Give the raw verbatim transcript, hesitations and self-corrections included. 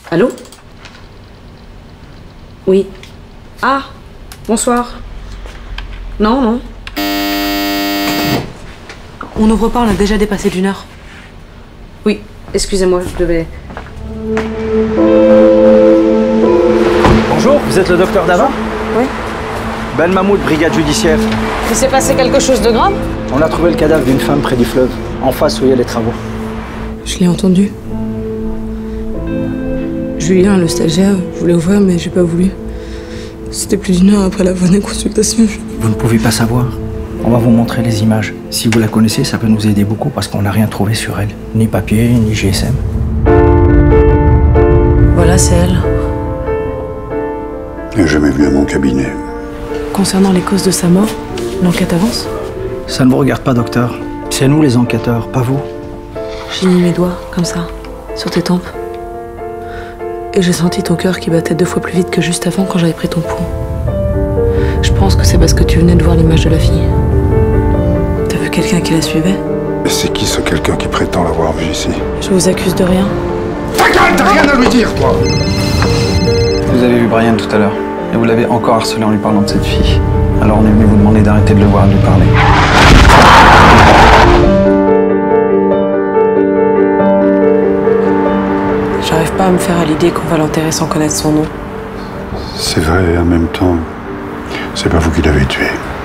Allô? Oui. Ah, bonsoir. Non, non. On n'ouvre pas, on a déjà dépassé d'une heure. Oui, excusez-moi, je devais... Bonjour, vous êtes le docteur Dava? Oui. Ben Mahmoud, brigade judiciaire. Il s'est passé quelque chose de grave? On a trouvé le cadavre d'une femme près du fleuve, en face où il y a les travaux. Je l'ai entendu. Julien, le stagiaire, voulait ouvrir, mais j'ai pas voulu. C'était plus d'une heure après la fin des consultations. Vous ne pouvez pas savoir. On va vous montrer les images. Si vous la connaissez, ça peut nous aider beaucoup parce qu'on n'a rien trouvé sur elle. Ni papier, ni G S M. Voilà, c'est elle. Je n'ai jamais vu à mon cabinet. Concernant les causes de sa mort, l'enquête avance? Ça ne vous regarde pas, docteur. C'est nous les enquêteurs, pas vous. J'ai mis mes doigts, comme ça, sur tes tempes. Et j'ai senti ton cœur qui battait deux fois plus vite que juste avant quand j'avais pris ton pouls. Je pense que c'est parce que tu venais de voir l'image de la fille. T'as vu quelqu'un qui la suivait? Et c'est qui ce quelqu'un qui prétend l'avoir vu ici? Je vous accuse de rien. Ta gueule, t'as rien à lui dire, toi! Vous avez vu Brian tout à l'heure, et vous l'avez encore harcelé en lui parlant de cette fille. Alors on est venu vous demander d'arrêter de le voir et de lui parler. J'arrive pas à me faire à l'idée qu'on va l'enterrer sans connaître son nom. C'est vrai, et en même temps, c'est pas vous qui l'avez tué.